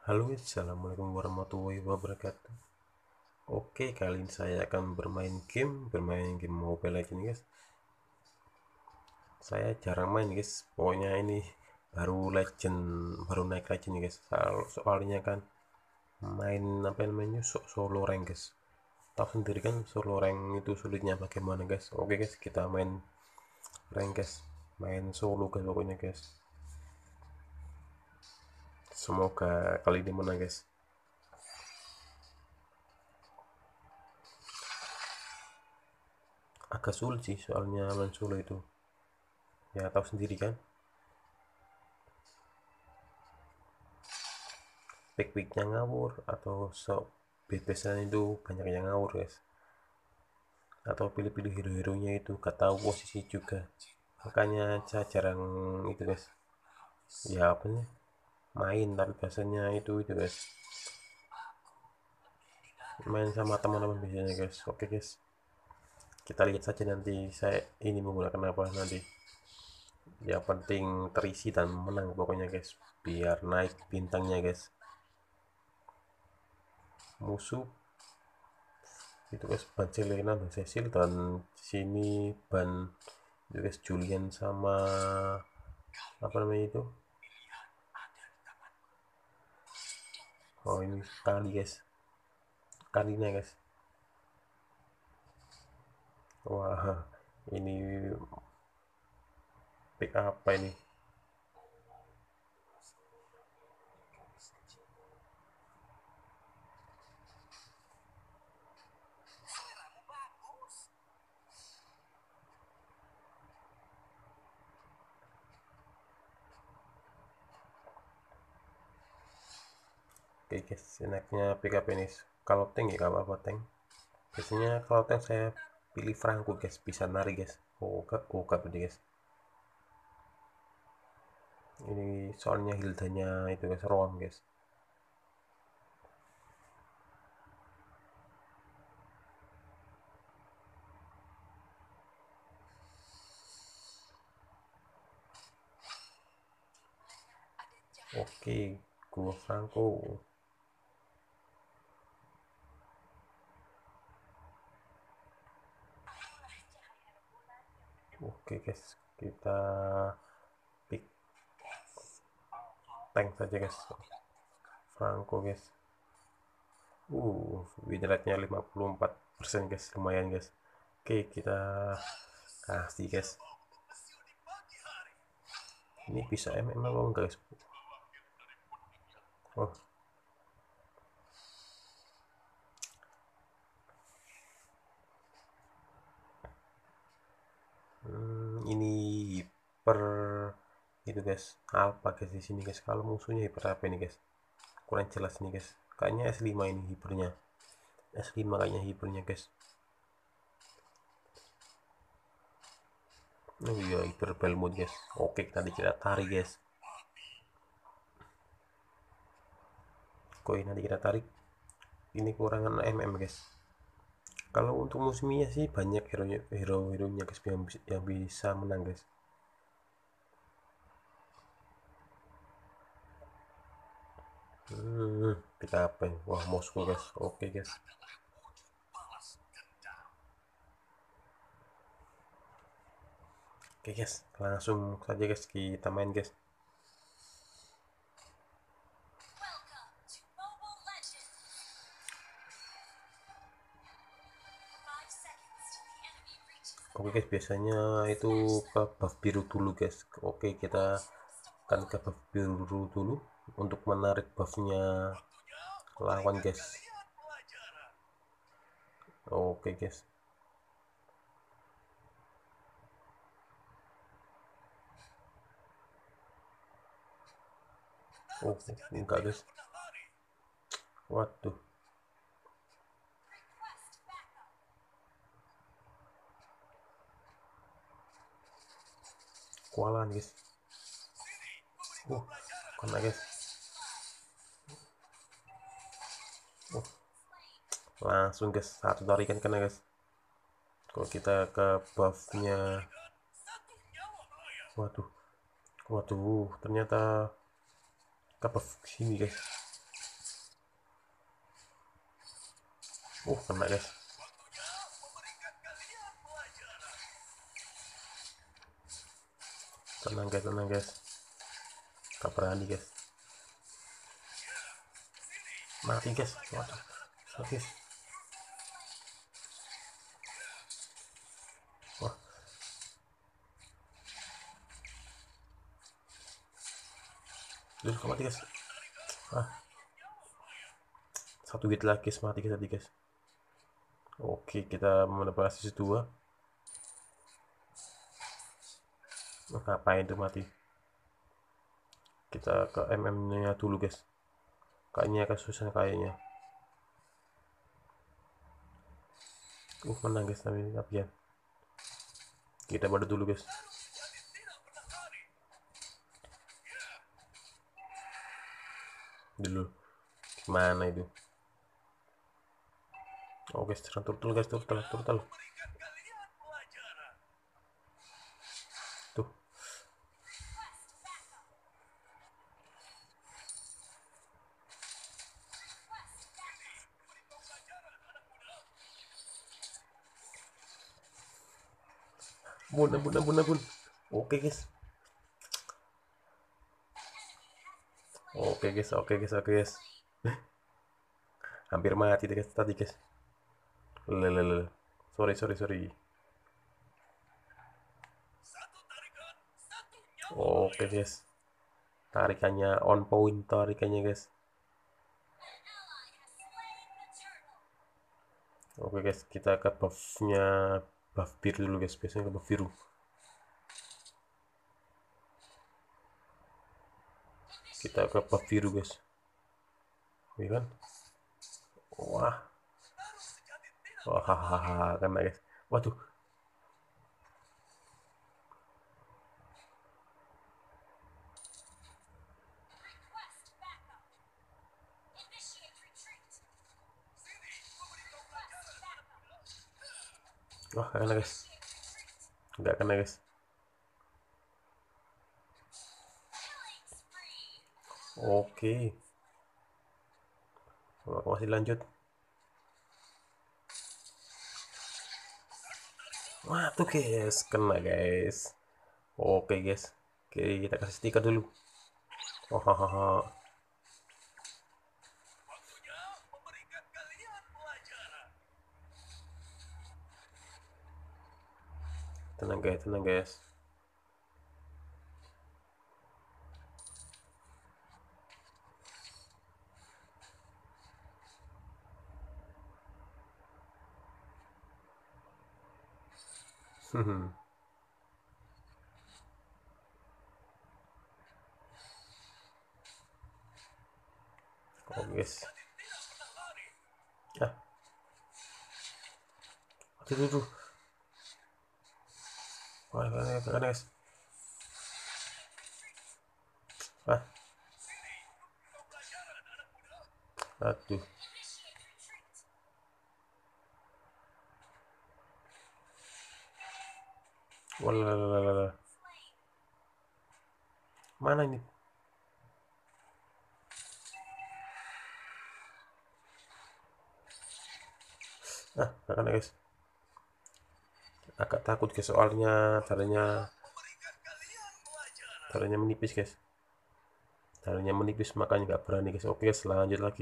Halo, assalamualaikum warahmatullahi wabarakatuh. Oke, kali ini saya akan bermain game Mobile Legends, guys. Saya jarang main, guys. Pokoknya ini baru naik Legend, guys. Soalnya kan main apa namanya solo rank, guys. Tahu sendiri kan solo rank itu sulitnya bagaimana, guys. Oke, guys, kita main rank, guys. Main solo, guys, pokoknya, guys. Semoga kali ini menang, guys. Agak sulit sih soalnya main solo itu. Ya, tahu sendiri kan. Pick-picknya ngawur atau biasanya itu banyak yang ngawur, guys, atau pilih-pilih hero-heronya itu gak tahu posisi juga, makanya saya jarang itu, guys. Ya apa nih, main tapi biasanya itu, guys, main sama teman-teman biasanya, guys. Oke, guys, kita lihat saja nanti saya ini menggunakan apa nanti. Yang penting terisi dan menang pokoknya, guys, biar naik bintangnya, guys. Musuh itu, guys, ban Selena dan Cecil, dan sini ban itu, guys, Julian sama apa namanya itu. Oh, ini kali, guys, kalinya, guys. Wah, ini pick apa ini. Oke, guys, enaknya pick up ini kalau tank ya gak apa-apa tank. Biasanya kalau tank saya pilih Franco, guys, bisa narik, guys. Oh, gak berarti, guys. Ini soalnya Hildanya itu, guys, Roam, guys. Oke, gua Franco. Oke, guys, kita pick tank saja, guys. Franco, guys. Win rate-nya 54%, guys, lumayan, guys. Oke, kita kasih, guys. Ini bisa MM apa enggak, guys? Oh, ini hiper itu, guys, apa, guys, di sini, guys. Kalau musuhnya hiper apa ini, guys? Kurang jelas nih, guys. Kayaknya S5 ini hipernya. S5 kayaknya hipernya, guys. Oh iya, hiper Belmont, guys. Oke, tadi kita tarik, guys. Koin nanti kita tarik. Ini kurangan MM, guys. Kalau untuk musuhnya sih banyak hero-heronya, guys, yang bisa menang, guys. Kita apa ini? Wah, Moskow, guys. Oke, guys. Oke, guys, langsung saja, guys, kita main, guys. Oke, guys, biasanya itu ke buff biru dulu, guys. Oke, kita akan ke buff biru dulu untuk menarik buffnya lawan, guys. Oke, guys. Oh, enggak, guys. Waduh, kualan, guys. uh Kena, guys. uh Langsung, guys, satu tarikan kena, guys. Kalau kita ke buffnya, waduh, waduh, ternyata ke buff sini, guys. Kena guys. Tenang guys, tenang guys. Tak berani guys. Mati guys. Waduh. Guys. Wah. Terus mati guys. Satu hit lagi guys, mati guys tadi guys. Oke, kita mendapatkan sisi 2. Ngapain tuh mati? Kita ke MM nya dulu guys. Kayaknya akan susah kayaknya. Menang guys tapi ya. Kita baru dulu guys. Dulu. Gimana itu? Oh guys, serang turtle guys, turtle. Tuh. Bun. Oke guys. Oke guys. Hampir mati guys tadi guys. Lelelele. Sorry. Oke guys. Tarikannya on point tarikannya guys. Oke guys, kita ke buffnya buff biru dulu guys. Biasanya ke buff biru. Kita ke buff biru guys. Iya kan? Wah. Wah, kena guys. Waduh. Wah, kena guys. Enggak kena guys. Oke. Masih lanjut. Wah, tuh guys, kena guys. Oke guys. Oke, kita kasih stiker dulu. Oh. Tenang guys. Oh guys. Tuh. Wah, kena guys. Aduh. Walah. Mana ini? Kena guys. Agak takut guys soalnya caranya menipis guys. Caranya menipis makanya nggak berani guys. Oke guys, lanjut lagi.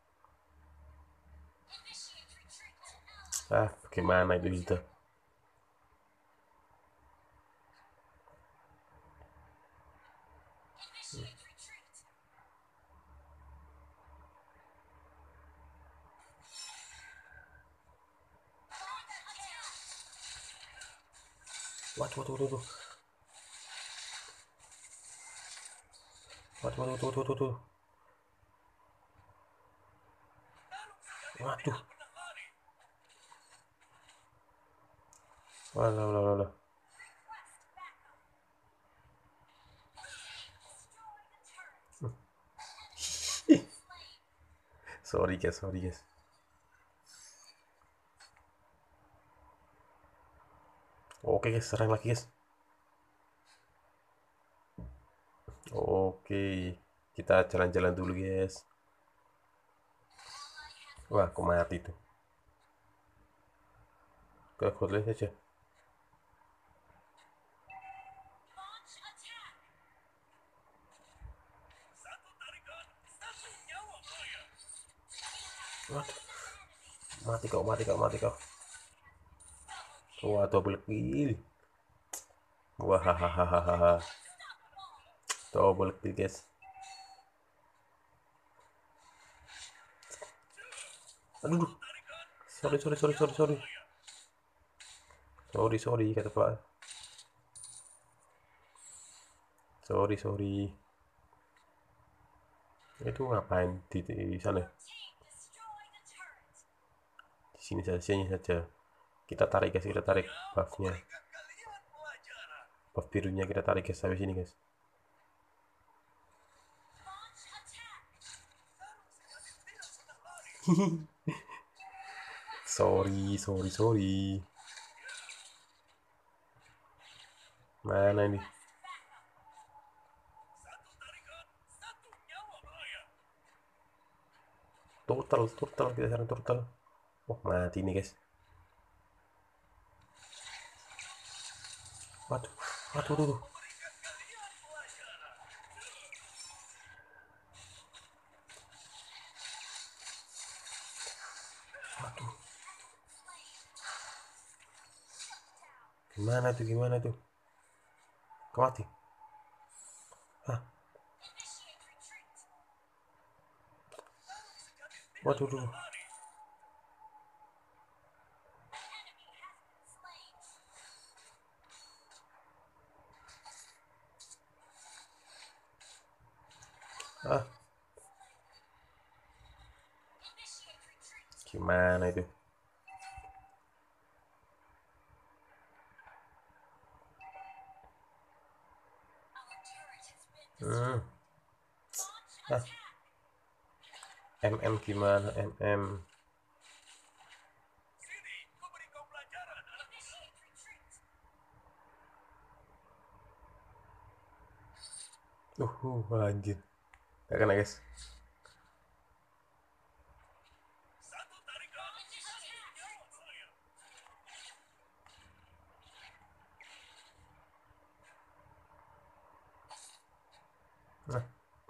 Bagaimana itu sudah? Waduh. Waduh. Walah. Sorry guys. Oke guys, serang lagi guys. Oke, kita jalan-jalan dulu guys. Wah, kok mati tuh. ke Godless saja. Waduh, mati kau. Wah, double kill. Wah, hahaha, double kill guys. Aduh, sorry kata Pak. Sorry. Itu ngapain di sana? Di sini saja. Kita tarik guys, buffnya. Buff birunya kita tarik guys sampai sini guys. Sorry. Mana ini? Turtle kita serang turtle. Oh, mati nih guys. Waduh. Waduh. Gimana tuh? Kau mati. Hah? Waduh. Ah, gimana itu? Ah, gimana MM? Anjir. Gak kena guys. Nah.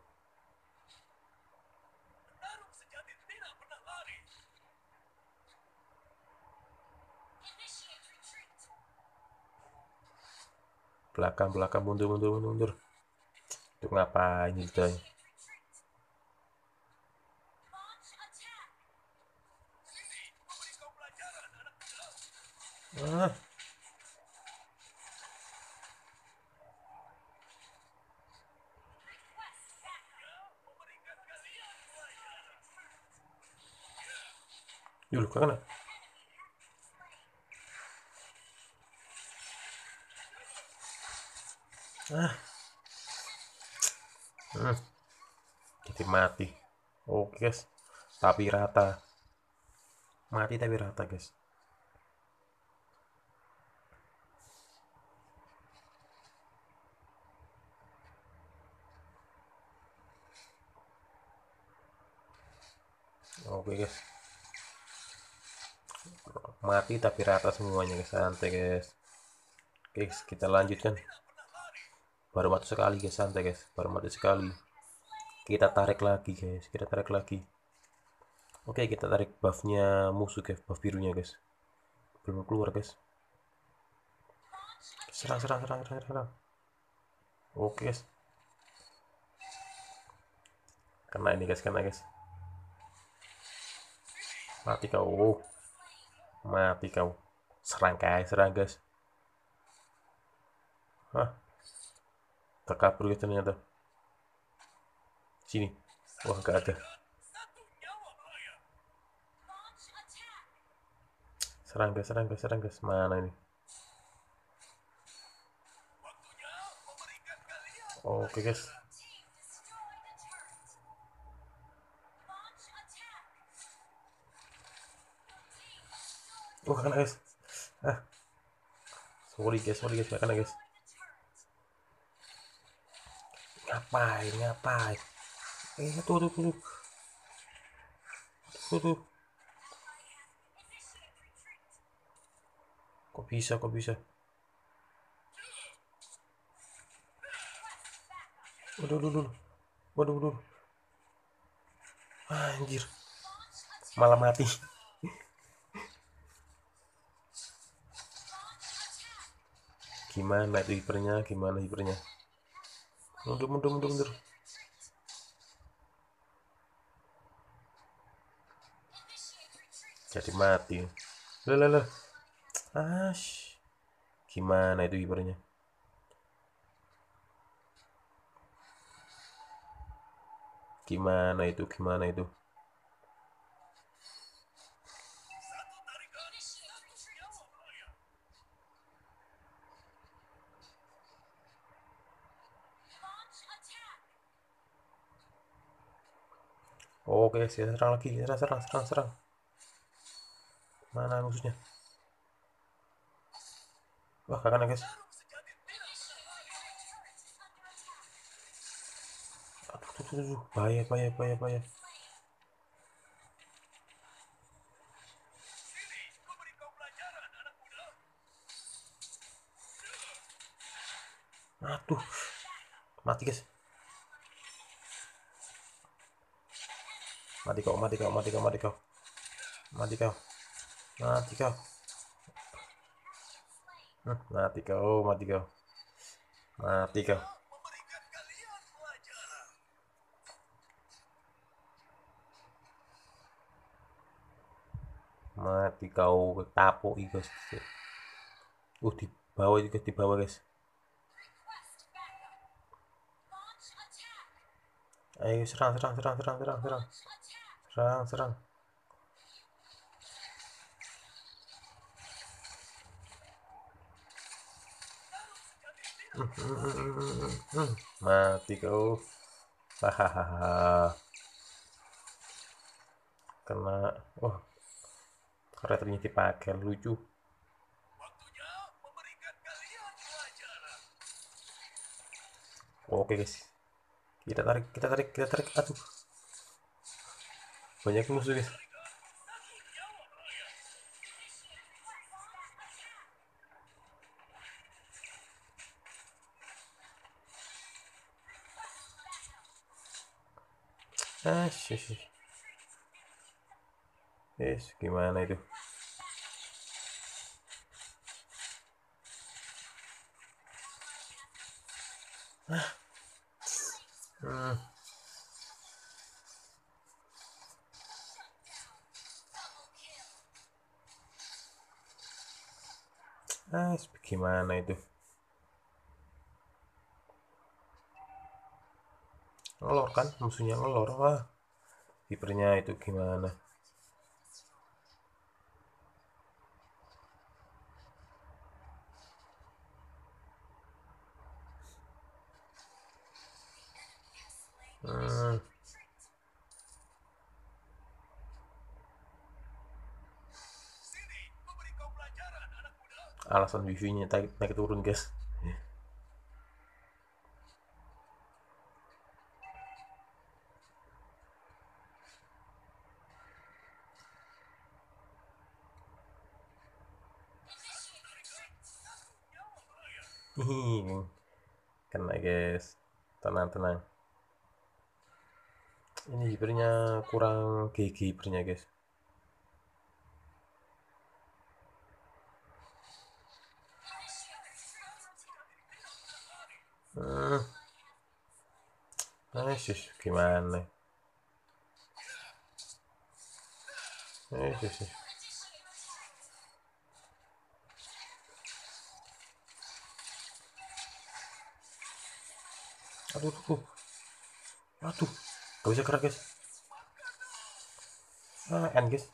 Belakang mundur. Itu ngapain itu? Ah. Yuk, kena. Jadi mati. Oke guys, tapi rata. Mati tapi rata guys. Oke guys, mati tapi rata semuanya guys. Santai guys. Oke, kita lanjutkan. Baru mati sekali guys, santai guys. Baru mati sekali. Kita tarik lagi guys, Oke, kita tarik buffnya musuh guys, buff birunya guys. Belum keluar guys. Serang. Oke guys. Kena guys. Mati kau. Serang guys. Hah? Terkabur guys ternyata. Sini. Wah, gak ada. Serang guys. Mana ini? Oke guys. Kena guys. Sorry guys, gak kena guys. Ngapain? Tuh. Kok bisa, kok bisa? Waduh, waduh, waduh, waduh. Anjir, malah mati. Gimana itu hipernya? Gimana hipernya? Mundur, mundur, mundur, mundur. Jadi mati. Lah. Ash. Gimana itu hipernya? Gimana itu? Gimana itu? Oke, saya serang lagi. Serang, serang, serang, serang. Mana musuhnya? Wah, kakak guys. Aduh, bahaya, bahaya, bahaya, bahaya. Aduh, mati guys. Mati kau, mati kau, mati kau, mati kau. Mati kau, mati kau. Mati kau, mati kau. Mati kau. Mati kau, ketapuk guys. Di bawah juga, di bawah guys. Ayo serang, serang, serang, serang, serang, serang. Serang, serang. Mati kau. Hahaha. Kena. Oh, karetnya dipakai, lucu. Oke guys, kita tarik, kita tarik, kita tarik. Aduh, banyak musuh guys. Sih. Gimana itu? Hmm. Gimana itu? Ngelor kan, musuhnya ngelor. Wah, kipernya itu gimana? Hmm. Alasan wifi-nya naik turun guys. Hihi, kena guys. Tenang, tenang. Ini hipernya kurang GG hipernya guys. Gimana? Sih. Aduh, gak bisa gerak guys. End guys.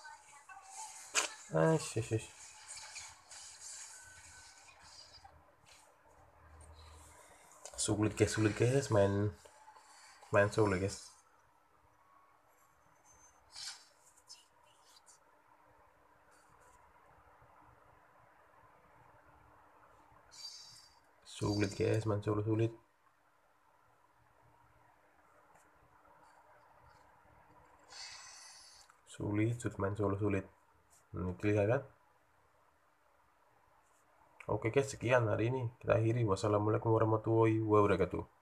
Sih. Sulit guys, main sulit guys. Sulit guys, main solo sulit. Sulit main solo sulit. Ini kan? Oke guys, sekian hari ini kita akhiri. Wassalamualaikum warahmatullahi wabarakatuh.